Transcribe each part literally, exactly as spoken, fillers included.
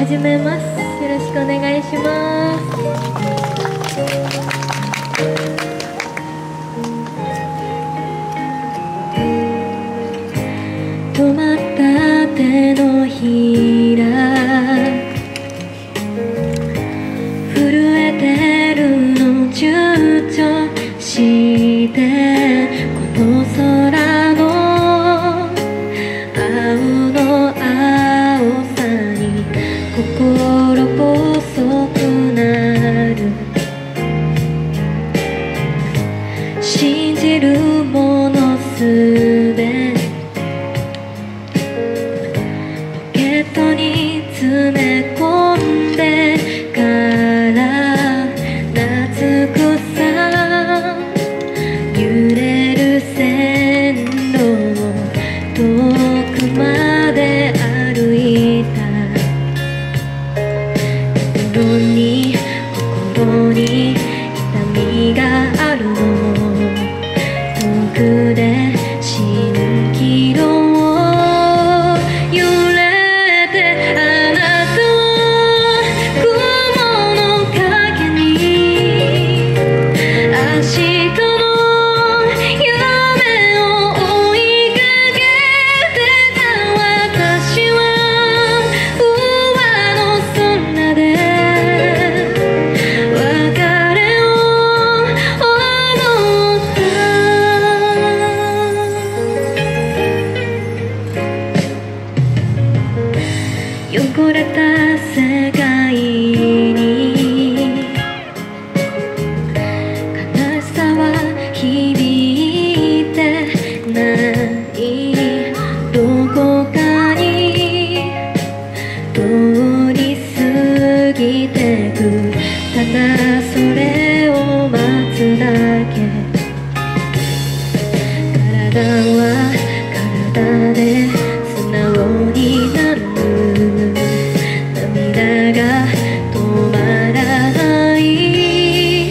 始めます。よろしくお願いします。止まった手のひら震えてるの躊躇してこの空の青の青さに心細くなる。信じるものすべてポケットに詰め込んでから夏草揺れる線路を遠くまで歩いた。心に心に痛みがあるの遠くで蜃気楼を揺れてあなたは雲の影に明日の夢を追いかけてた。私は上の空で別れを思った。汚れた世界に悲しさは響いてない。どこかに通り過ぎてく。ただそれを待つだけ。体は体で素直になる。涙が止まらない。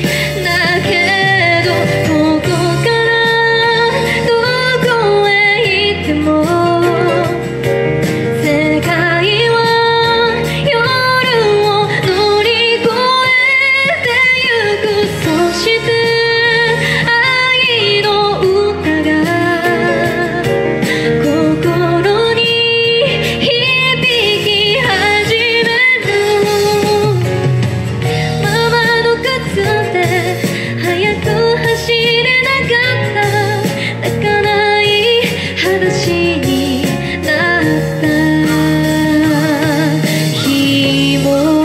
だけどここからどこへ行っても世界は夜を乗り越えてゆく。そして愛の歌が心に響き始める。ママの靴で速く走れなかった。泣かない話になった日も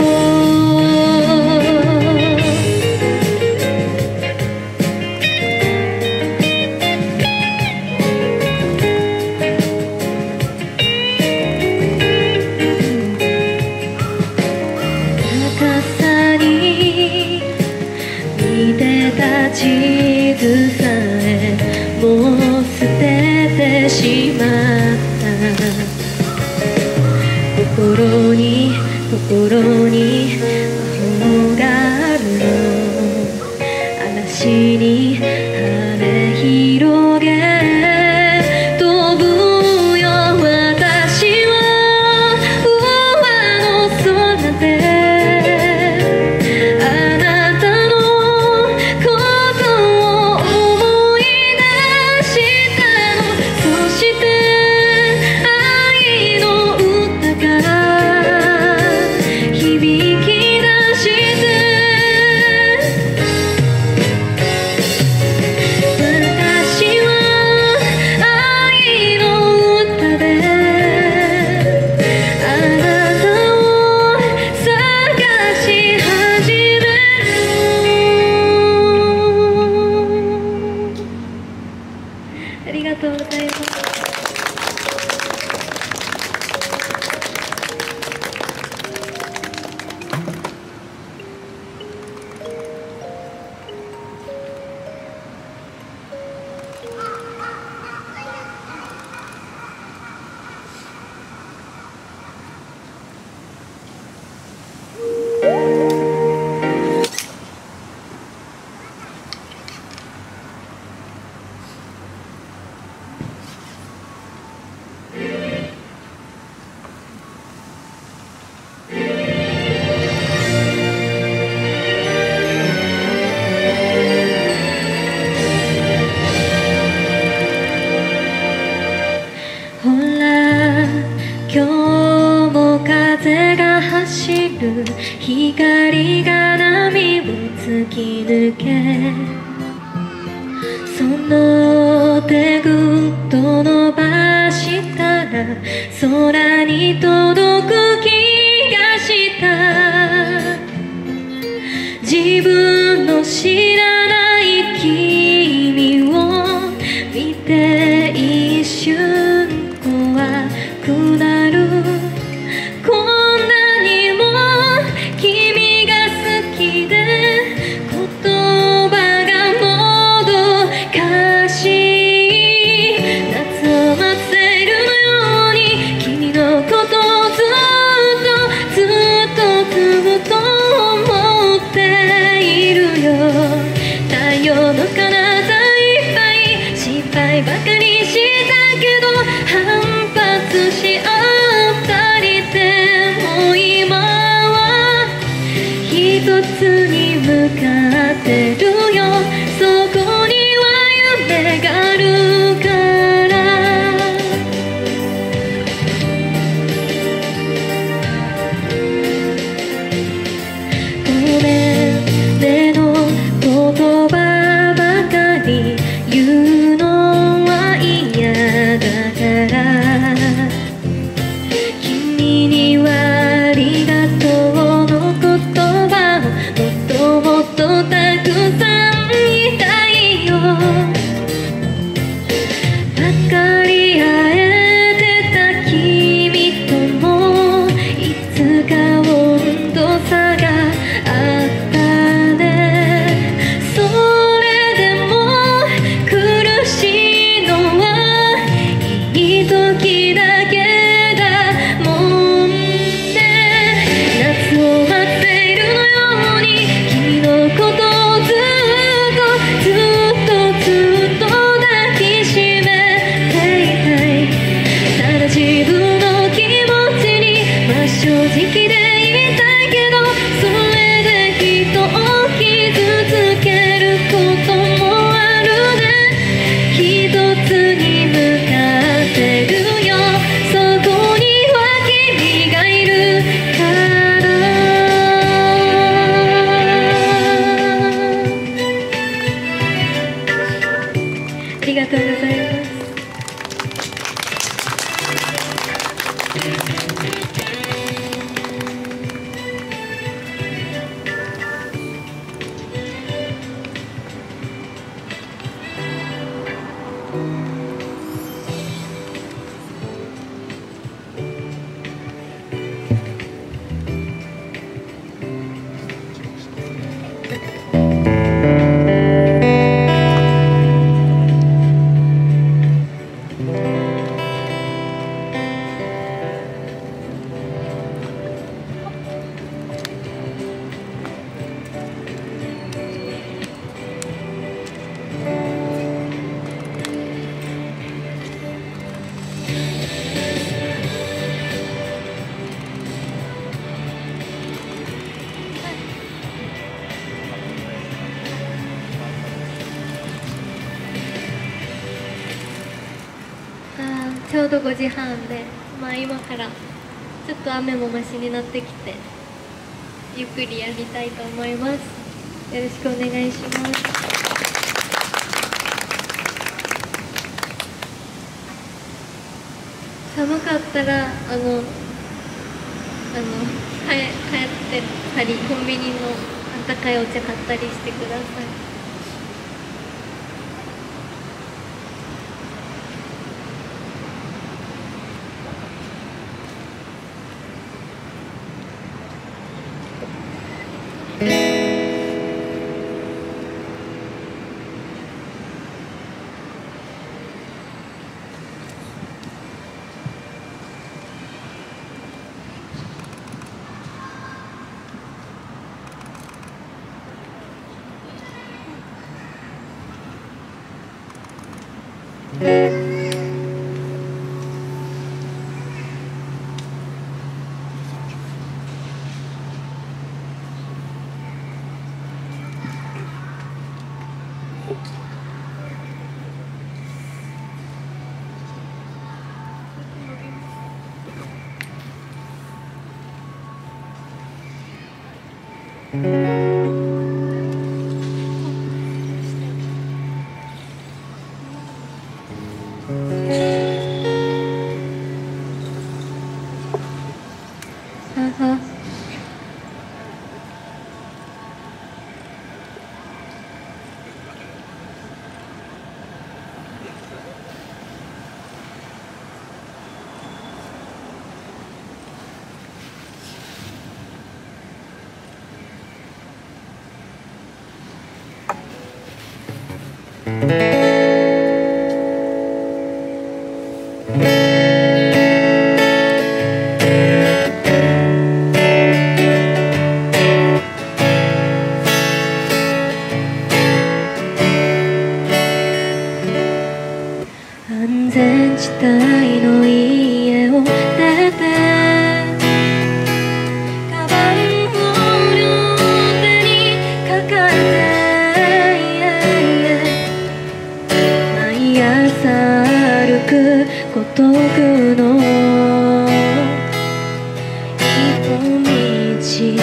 高さに見てた地図さえもう捨ててしまった。心に心に魔法があるの。嵐に羽広げ飛ぶよ。私は上の空であなたのことを思い出したの。そして愛の歌が響き出の風が走る光が波を突き抜けその手ぐっと伸ばしたら空に届く気がした自分の知らない君を見て一瞬怖くなるこんなにも君が好きで言葉がもどかしい夏を待ってるのように君のことをずっとずっとずっと思っているよ太陽の彼方いっぱい失敗ばかりしたけど反発し合ったりでも今は一つに向かってるよそこには夢があるからごめんねの言葉ばかり言うのは嫌だから君にはありがとうの言葉をもっともっとたくさん言いたいよ分かり合えてた君ともいつか温度差があったねそれでも苦しいのはいい時だけだもんね夏を待っているのように君のことをずっとずっとずっと抱きしめていたいただ自分の気持ちに真正直でいたいけどそれで人を傷つけることもあるね一つに向かってるよそこには君がいるからありがとうございますちょうどごじはんで、まあ、今からちょっと雨もマシになってきてゆっくりやりたいと思います。よろしくお願いします。寒かったらあのあの帰ってたりコンビニのあったかいお茶買ったりしてください。 安全地帯の家を出てカバンを両手に抱えて毎朝歩く孤独の一本道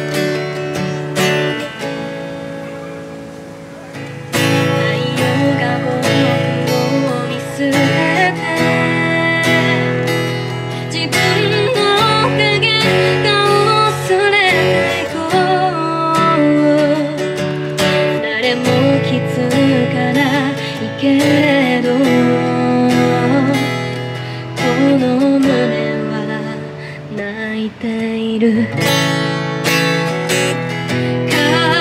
けれどこの胸は泣いている輝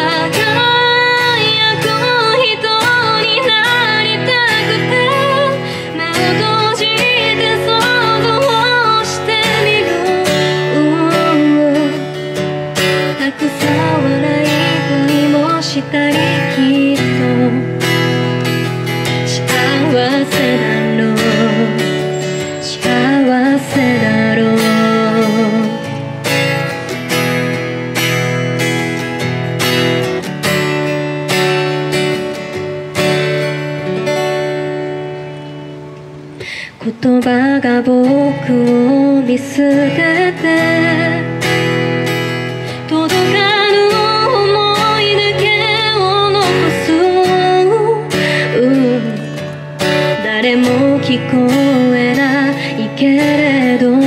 く人になりたくて目を閉じて想像してみるたくさん笑い恋もしたりきっと幸せだろう幸せだろう言葉が僕を見捨てて届かぬ想いだけを残す、うん誰も聞こえないけれどこ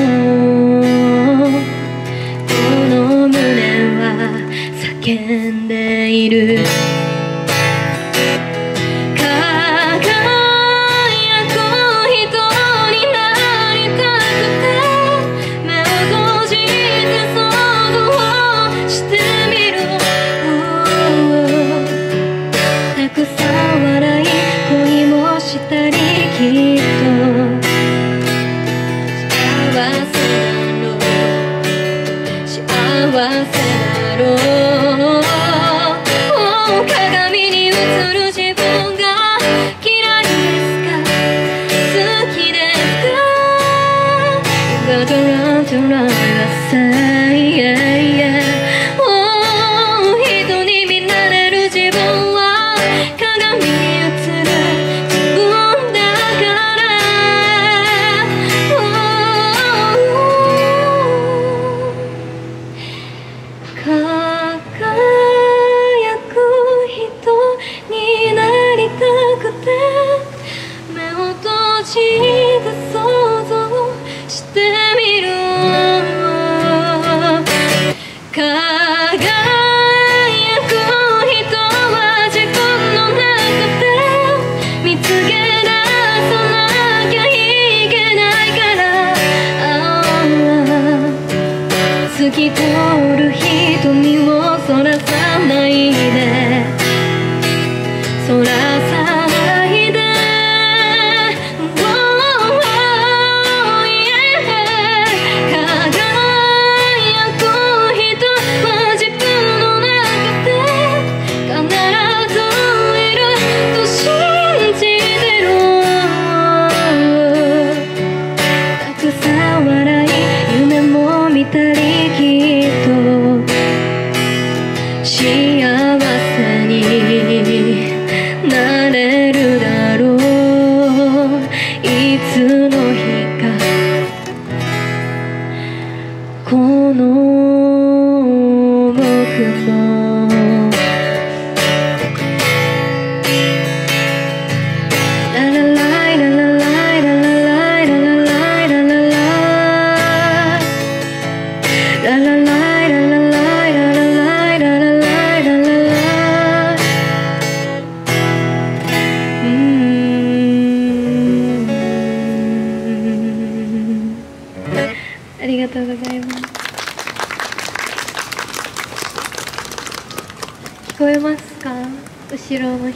の胸は叫んでいる輝く人になりたくて目を閉じて想像してみるたくさん笑い恋もしたりきっと幸せだろう幸せだろう鏡に映る自分が嫌いですか好きですか You got to run to run say yeah yeah 人に見られる自分は鏡に映る自分だ輝く人になりたくて目を閉じて想像してみる輝く人は自分の中で見つけ出さなきゃいけないから透き通る瞳をそらさないでそらさないで見たりきっと幸せになれるだろういつの日かこの僕もララライララライララライララライララライ。うーん、ありがとうございます。聞こえますか？後ろの人。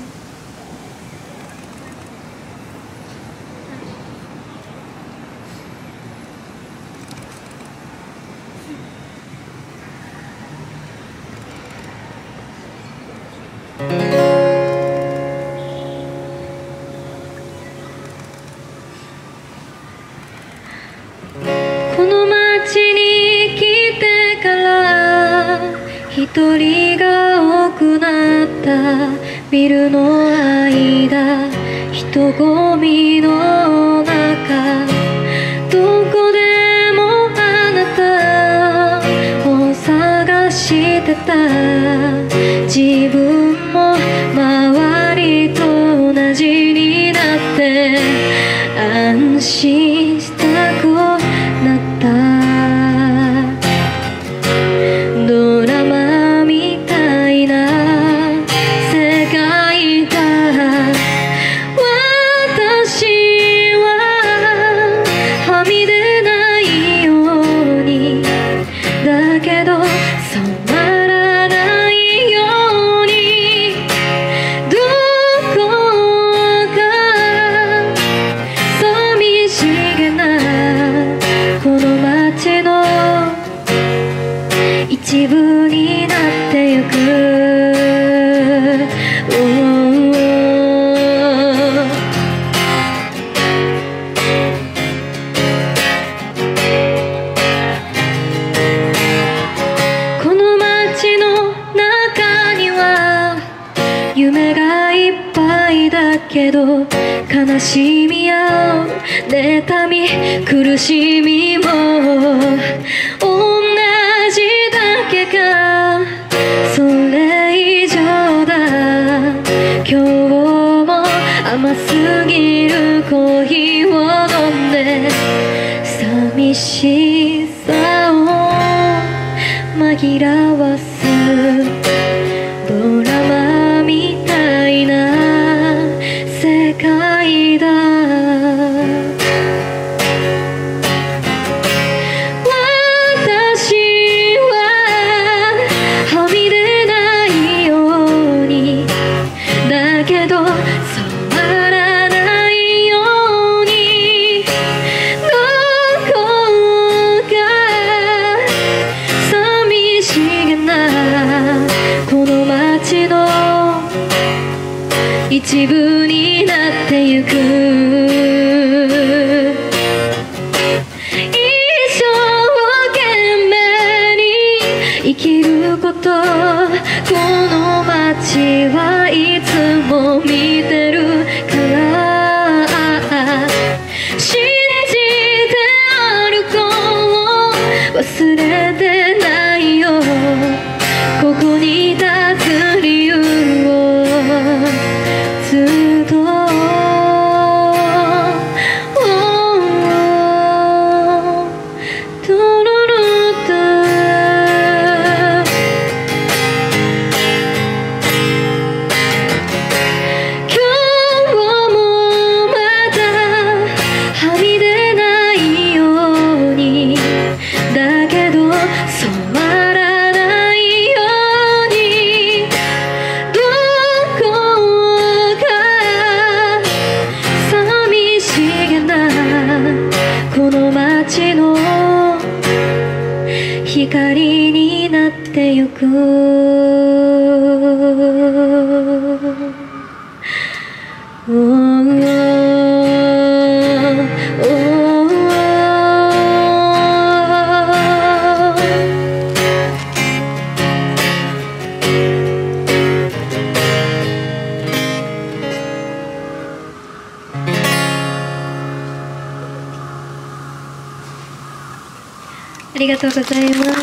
この街に来てから一人が多くなったビルの間、人混みの中、どこでもあなたを探してた。自分も周りと同じになって安心したくなった。ドラマみたいな世界だ。私ははみ出ないように、だけど染まらないように、どこか寂しげなこの街の一部になってゆく。この街の中には夢がいっぱいだけど、悲しみや妬み苦しみも同じだけか、それ以上だ。今日も甘すぎるコーヒーを飲んで寂しさを紛らわす。ドラマみたいな世界だ。私ははみ出ないように、だけど染まらないように、どこか寂しげなこの街の一部になってゆく。一生懸命に生きること、この街はいつも見てるから、信じて歩こう、忘れてないよここに立つ理由をずっと。光になってゆく。おーおーありがとうございます。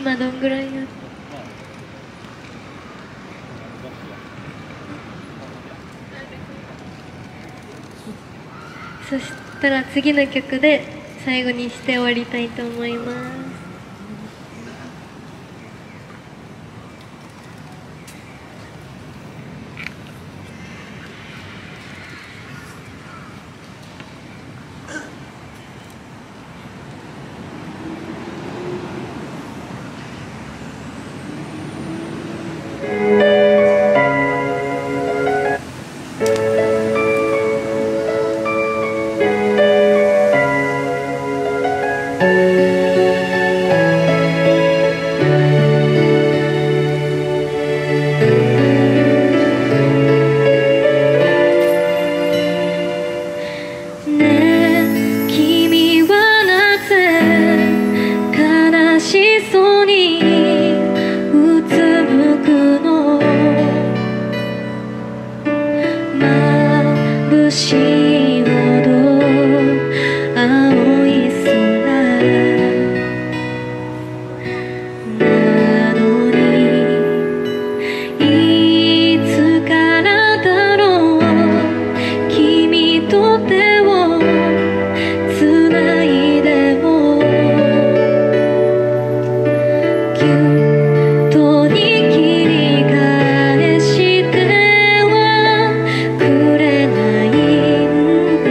今どんぐらいやる？そしたら次の曲で最後にして終わりたいと思います。 「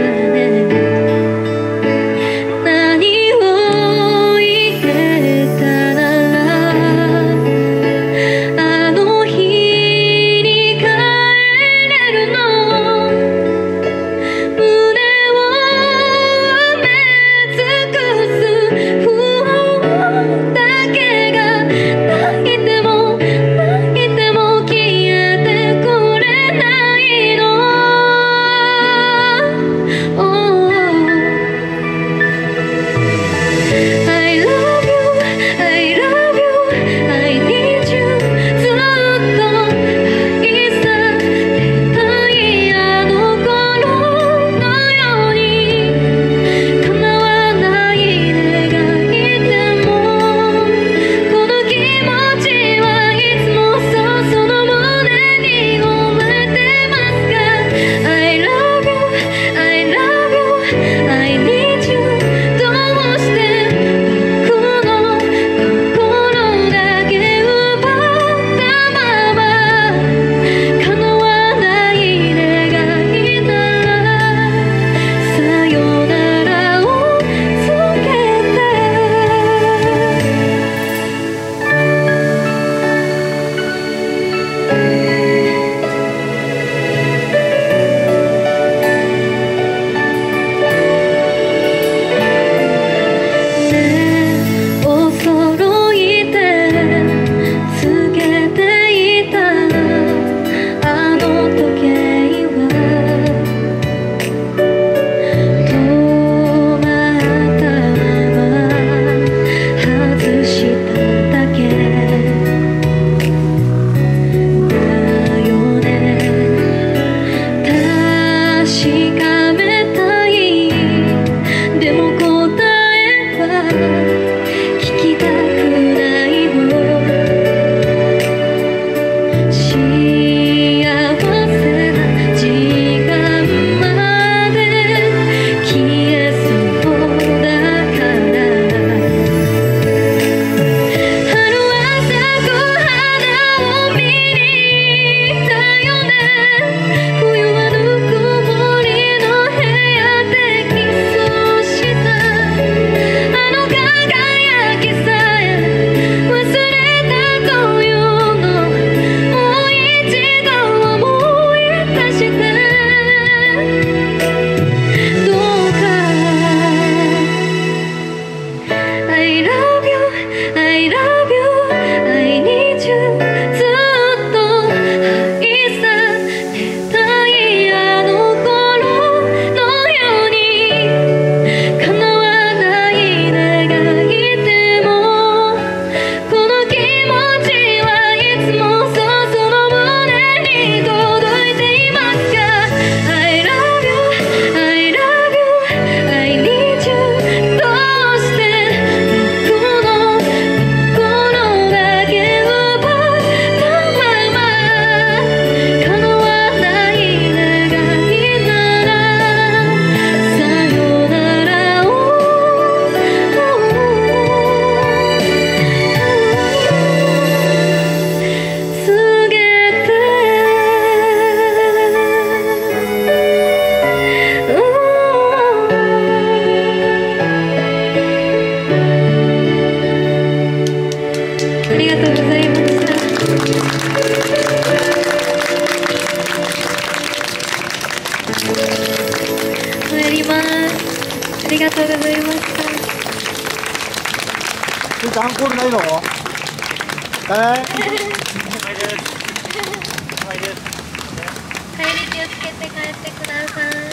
ございました。帰ります。ありがとうございました。 アンコールないの？えー、 帰り気をつけて帰ってください。